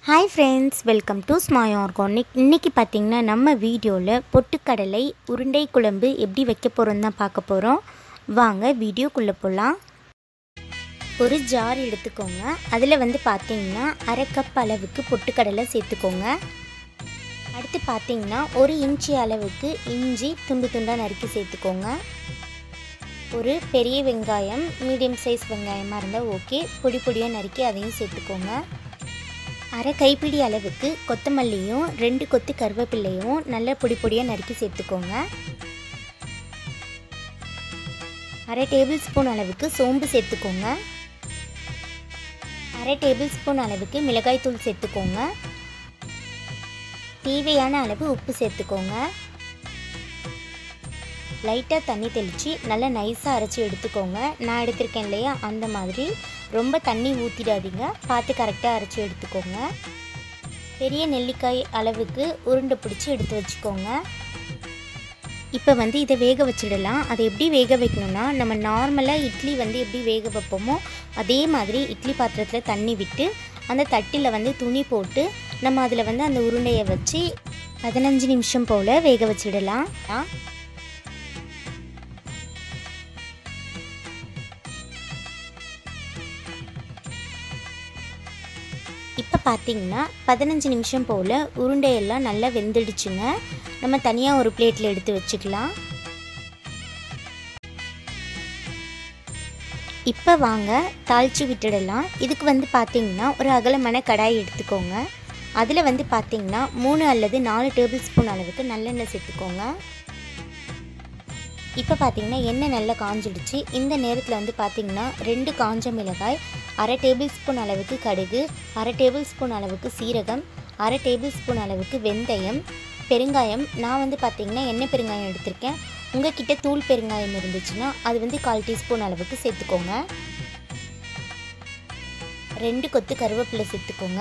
Hi friends, welcome to स्माय organic. இன்றைக்கி பார்த்திங்கன்னா நம்ம வீடியோவில் பொட்டுக்கடலை உருண்டை குழம்பு எப்படி வைக்க போகிறோன்னு தான் பார்க்க போகிறோம். வாங்க வீடியோக்குள்ளே போகலாம். ஒரு ஜார் எடுத்துக்கோங்க. அதில் பார்த்திங்கன்னா அரை கப் அளவுக்கு பொட்டுக்கடலை சேர்த்துக்கோங்க. அடுத்து பார்த்திங்கன்னா 1 இன்ச்சு அளவுக்கு இஞ்சி துண்டு துண்டாக நறுக்கி சேர்த்துக்கோங்க. ஒரு பெரிய வெங்காயம், மீடியம் சைஸ் வெங்காயமாக இருந்தால் ஓகே, பொடி பொடியாக நறுக்கி அதையும் சேர்த்துக்கோங்க. அரை கைப்பிடி அளவுக்கு கொத்தமல்லியும் 2 கொத்து கருவேப்பிலையும் நல்ல பொடி பொடியாக நறுக்கி சேர்த்துக்கோங்க. அரை டேபிள் ஸ்பூன் அளவுக்கு சோம்பு சேர்த்துக்கோங்க. அரை டேபிள் ஸ்பூன் அளவுக்கு மிளகாய் தூள் சேர்த்துக்கோங்க. தேவையான அளவு உப்பு சேர்த்துக்கோங்க. லைட்டாக தண்ணி தெளித்து நல்லா நைஸாக அரைச்சி எடுத்துக்கோங்க. நான் எடுத்திருக்கேன் இல்லையா, அந்த மாதிரி ரொம்ப தண்ணி ஊற்றிடாதீங்க, பார்த்து கரெக்டாக அரைச்சி எடுத்துக்கோங்க. பெரிய நெல்லிக்காய் அளவுக்கு உருண்டை பிடிச்சி எடுத்து வச்சுக்கோங்க. இப்போ இதை வேக வச்சிடலாம். அதை எப்படி வேக வைக்கணும்னா, நம்ம நார்மலாக இட்லி எப்படி வேக வைப்போமோ அதே மாதிரி இட்லி பாத்திரத்தில் தண்ணி விட்டு அந்த தட்டில் துணி போட்டு நம்ம அதில் அந்த உருண்டையை வச்சு 15 நிமிஷம் போல் வேக வச்சிடலாம். இப்போ பார்த்திங்கன்னா 15 நிமிஷம் போல் உருண்டையெல்லாம் நல்லா வெந்துடுச்சுங்க. நம்ம தனியாக ஒரு பிளேட்டில் எடுத்து வச்சுக்கலாம். இப்போ வாங்க தாளித்து விட்டுடலாம். இதுக்கு பார்த்திங்கன்னா ஒரு அகலமான கடாய் எடுத்துக்கோங்க. அதில் பார்த்திங்கன்னா 3 அல்லது 4 டேபிள் ஸ்பூன் அளவுக்கு நல்லெண்ணெய் சேர்த்துக்கோங்க. இப்போ பார்த்திங்கன்னா எண்ணெய் நல்லா காஞ்சிடுச்சு. இந்த நேரத்தில் பார்த்திங்கன்னா 2 காஞ்ச மிளகாய், அரை டேபிள் ஸ்பூன் அளவுக்கு கடுகு, அரை டேபிள் ஸ்பூன் அளவுக்கு சீரகம், அரை டேபிள் ஸ்பூன் அளவுக்கு வெந்தயம், பெருங்காயம். நான் பார்த்திங்கன்னா எண்ணெய் பெருங்காயம் எடுத்திருக்கேன். உங்கள் கிட்டே தூள் பெருங்காயம் இருந்துச்சுன்னா அது 1/4 டீஸ்பூன் அளவுக்கு சேர்த்துக்கோங்க. 2 கொத்து கருவேப்பிலை சேர்த்துக்கோங்க.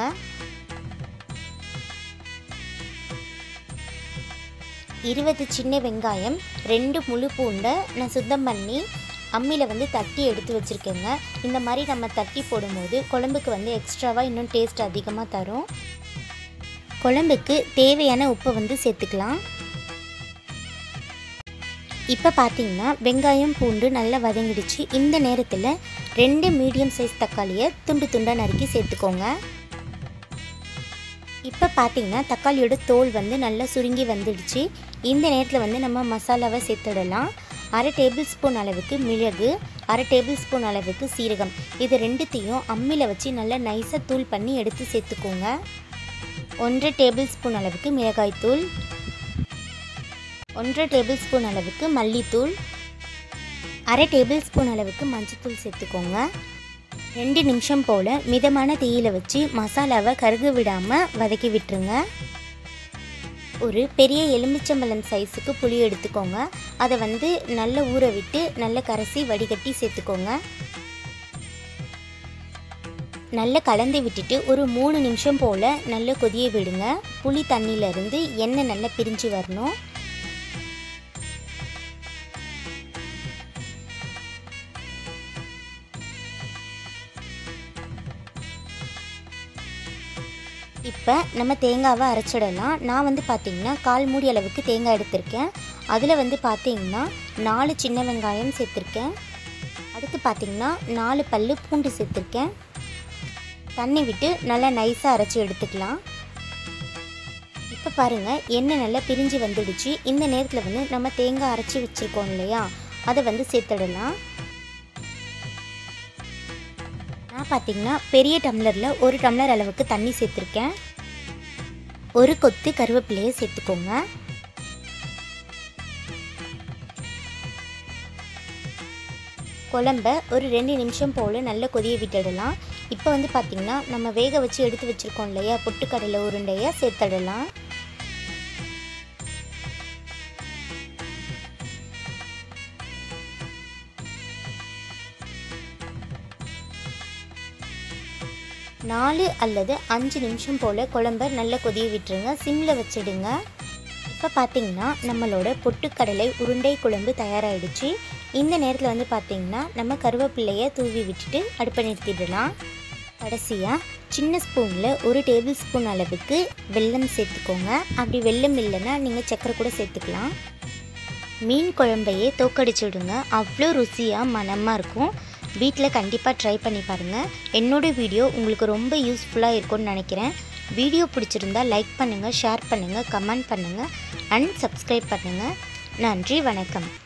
20 சின்ன வெங்காயம், 2 முழு பூண்டை நான் சுத்தம் பண்ணி அம்மியில் தட்டி எடுத்து வச்சுருக்கேங்க. இந்த மாதிரி நம்ம தட்டி போடும்போது குழம்புக்கு எக்ஸ்ட்ராவாக இன்னும் டேஸ்ட் அதிகமாக தரும். குழம்புக்கு தேவையான உப்பை சேர்த்துக்கலாம். இப்போ பார்த்திங்கன்னா வெங்காயம் பூண்டு நல்லா வதங்கிடுச்சு. இந்த நேரத்தில் 2 மீடியம் சைஸ் தக்காளியை துண்டு துண்டாக நறுக்கி சேர்த்துக்கோங்க. இப்போ பார்த்திங்கன்னா தக்காளியோட தோல் நல்லா சுருங்கி வந்துடுச்சு. இந்த நேரத்தில் நம்ம மசாலாவை சேர்த்துடலாம். அரை டேபிள் ஸ்பூன் அளவுக்கு மிளகு, அரை டேபிள் ஸ்பூன் அளவுக்கு சீரகம், இது ரெண்டுத்தையும் அம்மியில் வச்சு நல்லா நைஸாக தூள் பண்ணி எடுத்து சேர்த்துக்கோங்க. 1 டேபிள் ஸ்பூன் அளவுக்கு மிளகாய்த்தூள், 1 டேபிள் ஸ்பூன் அளவுக்கு மல்லித்தூள், அரை டேபிள் ஸ்பூன் அளவுக்கு மஞ்சத்தூள் சேர்த்துக்கோங்க. 2 நிமிஷம் போல் மிதமான தீயில் வச்சு மசாலாவை கருக விடாமல் வதக்கி விட்டுருங்க. ஒரு பெரிய எலுமிச்சம்பழம் சைஸுக்கு புளி எடுத்துக்கோங்க. அதை நல்லா ஊற விட்டு நல்லா கரைசி வடிகட்டி சேர்த்துக்கோங்க. நல்லா கலந்து விட்டுட்டு ஒரு 3 நிமிஷம் போல் நல்லா கொதிய விடுங்க. புளி தண்ணியிலேருந்து எண்ணெய் நல்லா பிரிஞ்சு வரணும். இப்போ நம்ம தேங்காவை அரைச்சிடலாம். நான் பார்த்திங்கன்னா 1/4 மூடி அளவுக்கு தேங்காய் எடுத்திருக்கேன். அதில் பார்த்திங்கன்னா 4 சின்ன வெங்காயம் சேர்த்துருக்கேன். அடுத்து பார்த்திங்கன்னா 4 பல் பூண்டு சேர்த்துருக்கேன். தண்ணி விட்டு நல்லா நைஸாக அரைச்சி எடுத்துக்கலாம். இப்போ பாருங்கள் எண்ணெய் நல்லா பிரிஞ்சு வந்துடுச்சு. இந்த நேரத்தில் நம்ம தேங்காய் அரைச்சி வச்சுருக்கோம் இல்லையா, அதை சேர்த்துடலாம். நான் பார்த்திங்கன்னா பெரிய டம்ளரில் 1 டம்ளர் அளவுக்கு தண்ணி சேர்த்துருக்கேன். 1 கொத்து கருவேப்பிலையை சேர்த்துக்கோங்க. குழம்ப ஒரு 2 நிமிஷம் போல் நல்லா கொதிய விட்டுடலாம். இப்போ பார்த்திங்கன்னா நம்ம வேக வச்சு எடுத்து வச்சுருக்கோம் இல்லையா பொட்டுக்கடலை உருண்டையை சேர்த்துடலாம். நாலு அல்லது 5 நிமிஷம் போல் குழம்ப நல்லா கொதிய விட்டுருங்க. சிம்மில் வச்சிடுங்க. இப்போ பார்த்திங்கன்னா நம்மளோட பொட்டுக்கடலை உருண்டை குழம்பு தயாராகிடுச்சு. இந்த நேரத்தில் பார்த்திங்கன்னா நம்ம கருவேப்பிலையை தூவி விட்டுட்டு அடுப்பை நிறுத்திடலாம். கடைசியாக சின்ன ஸ்பூனில் 1 டேபிள் ஸ்பூன் அளவுக்கு வெல்லம் சேர்த்துக்கோங்க. அப்படி வெல்லம் இல்லைன்னா நீங்கள் சர்க்கரை கூட சேர்த்துக்கலாம். மீன் குழம்பையே தோக்கடிச்சுடுங்க. அவ்வளோ ருசியாக மணமாக இருக்கும். வீட்டில் கண்டிப்பாக ட்ரை பண்ணி பாருங்கள். என்னோடய வீடியோ உங்களுக்கு ரொம்ப யூஸ்ஃபுல்லாக இருக்கும்னு நினைக்கிறேன். வீடியோ பிடிச்சிருந்தா லைக் பண்ணுங்கள், ஷேர் பண்ணுங்கள், கமெண்ட் பண்ணுங்கள் அண்ட் சப்ஸ்கிரைப் பண்ணுங்கள். நன்றி, வணக்கம்.